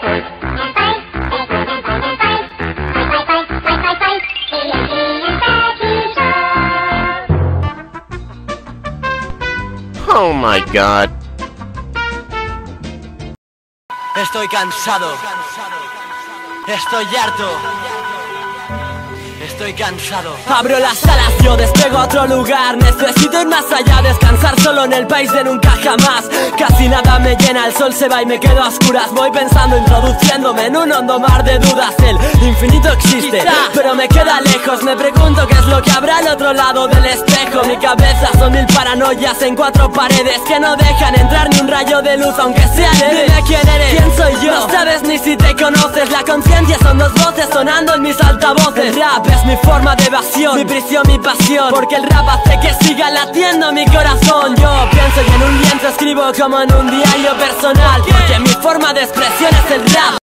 Oh my God. Estoy cansado. Estoy harto. Estoy cansado. Abro las alas, yo despego a otro lugar. Necesito ir más allá, descansar solo en el país de nunca jamás. Casi nada me llena, el sol se va y me quedo a oscuras. Voy pensando, introduciéndome en un hondo mar de dudas. El infinito existe, pero me queda lejos. Me pregunto qué es lo que habrá al otro lado del espejo. Mi cabeza son mil paranoias en cuatro paredes que no dejan entrar ni un rayo de luz, aunque sea leve. Dime quién eres, quién soy yo. No sabes ni si te conoces. La conciencia son dos voces sonando en mis altavoces. El rap es mi forma de evasión, mi prisión, mi pasión, porque el rap hace que siga latiendo mi corazón. Yo pienso y en un lienzo escribo como en un diario personal, porque mi forma de expresión es el rap.